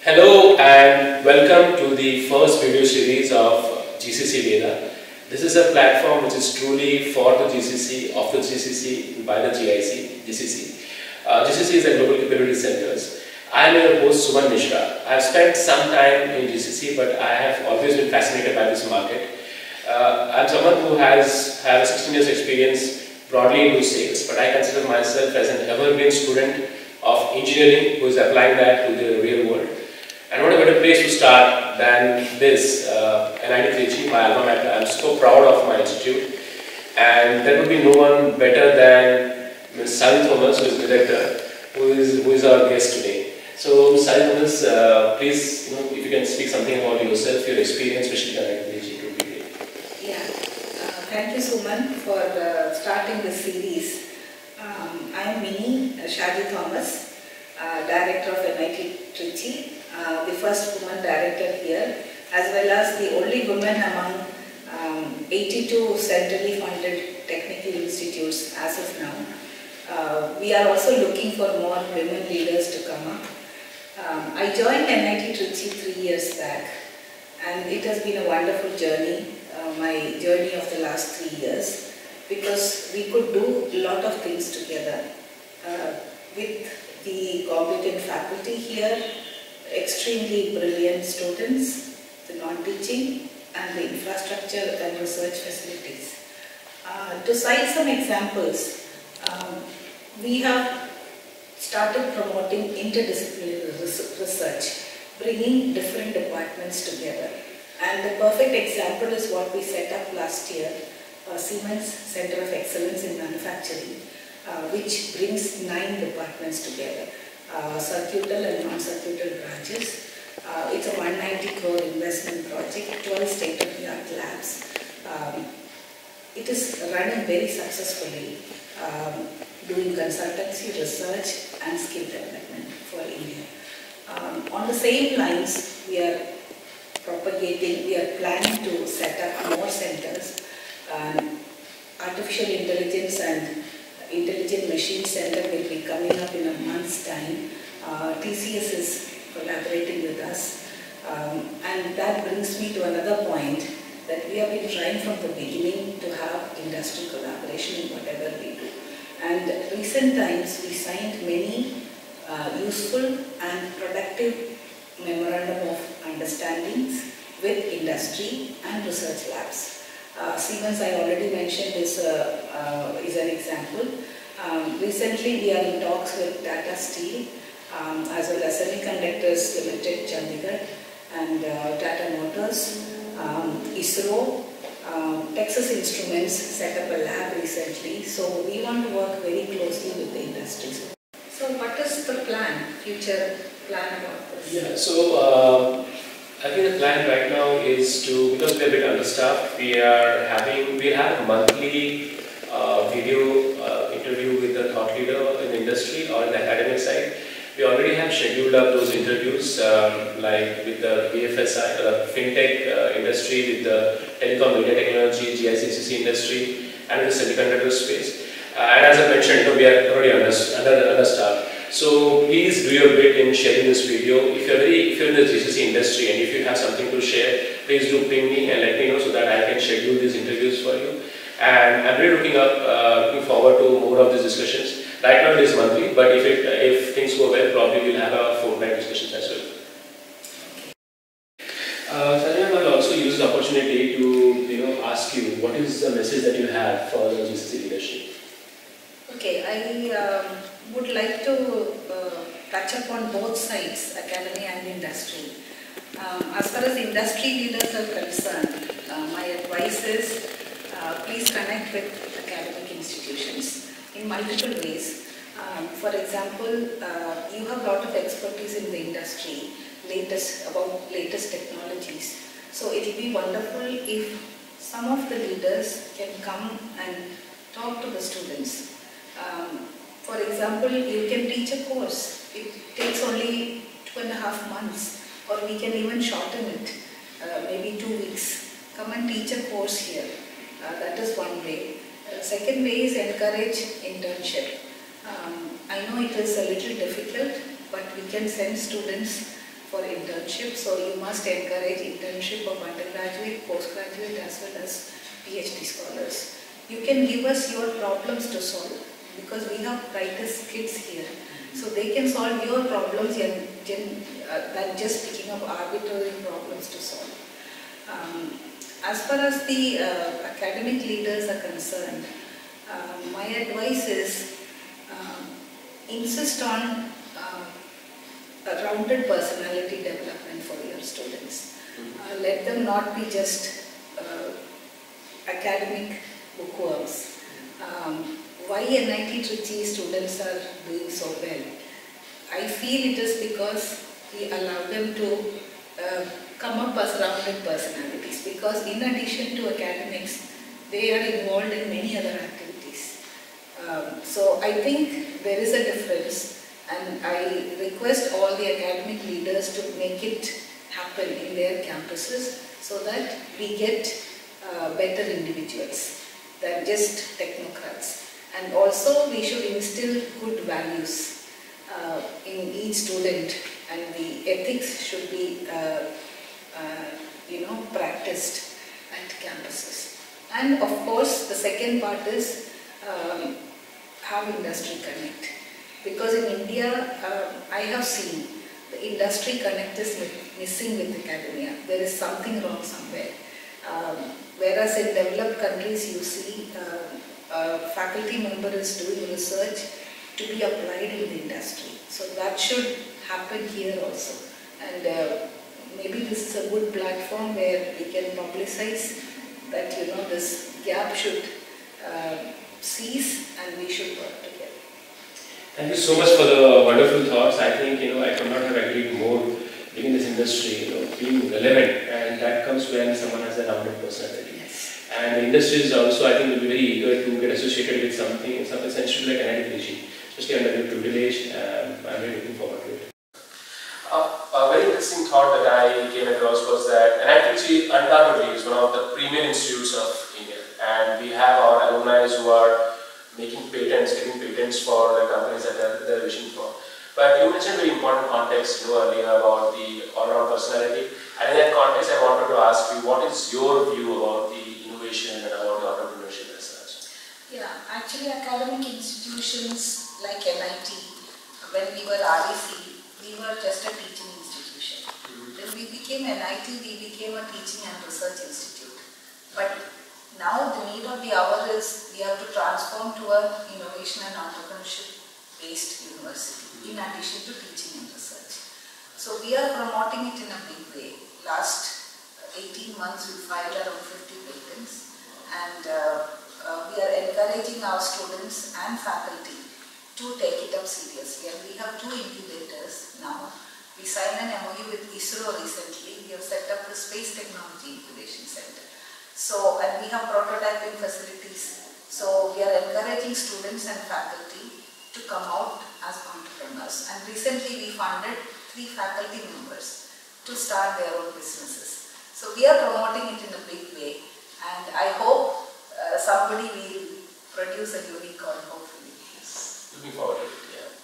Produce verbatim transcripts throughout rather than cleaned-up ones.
Hello and welcome to the first video series of G C C Veda. This is a platform which is truly for the G C C, of the G C C, by the G I C, G C C. Uh, G C C is a Global Capability Centers. I am your host Suman Mishra. I have spent some time in G C C, but I have always been fascinated by this market. Uh, I am someone who has had sixteen years experience broadly into sales, but I consider myself as an evergreen student of engineering who is applying that to the real world. And what a better place to start than this, uh, N I T Trichy, my alma mater. I am so proud of my institute, and there would be no one better than Miz Shaji Thomas, who is the director, who is who is our guest today. So, Miz Shaji Thomas, uh, please, you know, if you can speak something about yourself, your experience, especially in N I T Trichy, would be great. Yeah, uh, thank you, Suman, for uh, starting this series. Um, I am Mini Shaji Thomas, uh, director of N I T Trichy. Uh, the first woman director here, as well as the only woman among um, eighty-two centrally funded technical institutes as of now. Uh, we are also looking for more women leaders to come up. Um, I joined N I T Trichy three years back, and it has been a wonderful journey, uh, my journey of the last three years, because we could do a lot of things together uh, with the competent faculty here, extremely brilliant students, the non-teaching, and the infrastructure and research facilities. Uh, to cite some examples, um, we have started promoting interdisciplinary research, bringing different departments together. And the perfect example is what we set up last year, uh, Siemens Center of Excellence in Manufacturing, uh, which brings nine departments together. Uh, circuital and non-circuital branches. Uh, it's a one hundred ninety crore investment project, twelve state-of-the-art labs. Um, it is running very successfully, um, doing consultancy, research and skill development for India. Um, on the same lines, we are propagating, we are planning to set up more centers. Um, artificial intelligence and Intelligent Machine Center will be coming up in a month's time. Uh, T C S is collaborating with us. Um, and that brings me to another point, that we have been trying from the beginning to have industry collaboration in whatever we do. And recent times we signed many uh, useful and productive memorandum of understandings with industry and research labs. Uh, Siemens, I already mentioned, is, uh, uh, is an example. Um, recently, we are in talks with Tata Steel, um, as well as Semiconductors Limited, Chandigarh, and uh, Tata Motors, um, ISRO, um, Texas Instruments set up a lab recently. So we want to work very closely with the industries. So what is the plan, future plan about this? Yeah, so uh, I think the plan right now is to, because we are a bit understaffed, we are having, we have a monthly uh, video uh, interview with the thought leader in the industry or in the academic side. We already have scheduled up those interviews, um, like with the B F S I, the fintech uh, industry, with the telecom media technology, G I C C industry, and the semiconductor space. Uh, and as I mentioned, you know, we are already under, under, understaffed. So please do your bit in sharing this video. If you're very, if you're in the G C C industry and if you have something to share, please do ping me and let me know so that I can schedule these interviews for you. And I'm really looking up, uh, looking forward to more of these discussions. Right now it is monthly, but if it, if things go well, probably we'll have a fortnight discussions as well. Uh, Sanjay, I'll also use the opportunity to, you know, ask you what is the message that you have for the G C C leadership. Okay, I um, would like to uh, touch upon both sides, academy and industry. Um, as far as industry leaders are concerned, uh, my advice is uh, please connect with academic institutions in multiple ways. Um, for example, uh, you have a lot of expertise in the industry, latest about latest technologies. So it will be wonderful if some of the leaders can come and talk to the students. Um, for example, you can teach a course. It takes only two and a half months, or we can even shorten it, uh, maybe two weeks. Come and teach a course here. Uh, that is one way. Uh, second way is encourage internship. Um, I know it is a little difficult, but we can send students for internship. So you must encourage internship of undergraduate, postgraduate as well as PhD scholars. You can give us your problems to solve because we have brightest kids here. So they can solve your problems than just picking up arbitrary problems to solve. Um, as far as the uh, academic leaders are concerned, uh, my advice is um, insist on uh, a rounded personality development for your students. Uh, let them not be just uh, academic bookworms. Um, why N I T Trichy students are doing so well? I feel it is because we allow them to uh, come up as rounded personalities, because in addition to academics, they are involved in many other activities. Um, so I think there is a difference, and I request all the academic leaders to make it happen in their campuses so that we get uh, better individuals than just technocrats. And also we should instill good values uh, in each student, and the ethics should be uh, uh, you know, practiced at campuses. And of course the second part is um, have industry connect, because in India uh, I have seen the industry connect is missing with academia. There is something wrong somewhere. Um, whereas in developed countries you see uh, a faculty member is doing research to be applied in the industry. So that should happen here also. And uh, maybe this is a good platform where we can publicize that, you know, this gap should uh, cease and we should work together. Thank you so much for the wonderful thoughts. I think, you know, I could not have agreed more being in this industry, you know, being relevant, and that comes when someone has a rounded personality. Yes. And the industry is also, I think, will be very eager to get associated with something, something essentially like N I T Trichy, especially under your privilege. Um, I'm really looking forward to it. Uh, a very interesting thought that I came across was that N I T Trichy undoubtedly is one of the premier institutes of India, and we have our alumni who are making patents, getting patents for the companies that they're, they're wishing for. But you mentioned a very important context, you know, earlier about the all-round personality. And in that context, I wanted to ask you, what is your view about the innovation and about the entrepreneurship as such? Yeah, actually academic institutions like N I T, when we were R E C, we were just a teaching institution. Mm-hmm. When we became N I T, we became a teaching and research institute. But now the need of the hour is we have to transform to an innovation and entrepreneurship based university, in addition to teaching and research. So we are promoting it in a big way. Last eighteen months we filed around fifty patents, and uh, uh, we are encouraging our students and faculty to take it up seriously. And we have two incubators now. We signed an M O U with ISRO recently. We have set up the Space Technology Incubation Center. So, and we have prototyping facilities. So we are encouraging students and faculty to come out as entrepreneurs. And recently we funded three faculty members to start their own businesses. So we are promoting it in a big way, and I hope uh, somebody will produce a unicorn, hopefully. Yes. Looking forward to it,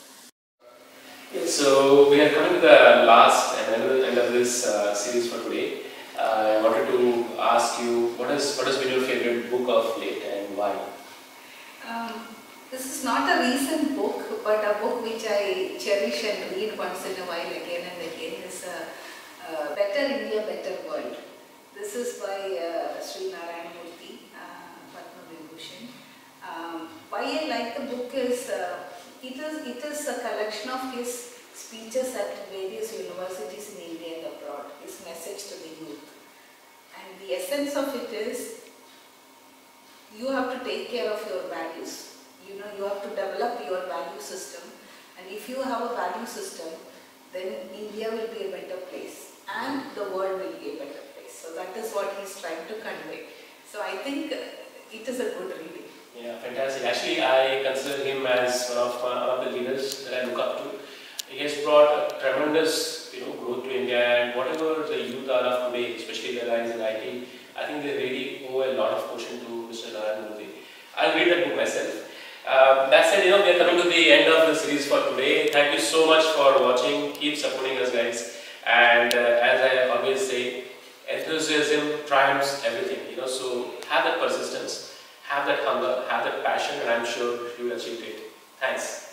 yeah. Yeah, so we are coming to the last and end of this uh, series for today. Uh, I wanted to ask you, what has, what has been your favorite book of late and why? Um, This is not a recent book, but a book which I cherish and read once in a while again and again is uh, uh, Better India, Better World. This is by uh, Sri Narayana Murthy, uh, Padma Vibhushan. Um, why I like the book is, uh, it is it is a collection of his speeches at various universities in India and abroad, his message to the youth. And the essence of it is, you have to take care of your values. You know, you have to develop your value system, and if you have a value system, then India will be a better place and the world will be a better place. So that is what he is trying to convey. So I think it is a good reading. Yeah, fantastic. Actually, I consider him as one of, one of the leaders that I look up to. He has brought a tremendous, you know, growth to India, and whatever the youth are of today, especially the guys in I T, I think they really owe a lot of portion to Mister Narayana Murthy. I'll read that book myself. Uh, that said, you know, we are coming to the end of the series for today. Thank you so much for watching. Keep supporting us, guys. And And uh, as I always say, enthusiasm triumphs everything, you know, so have that persistence, have that hunger, have that passion, and I'm sure you will achieve it. Thanks.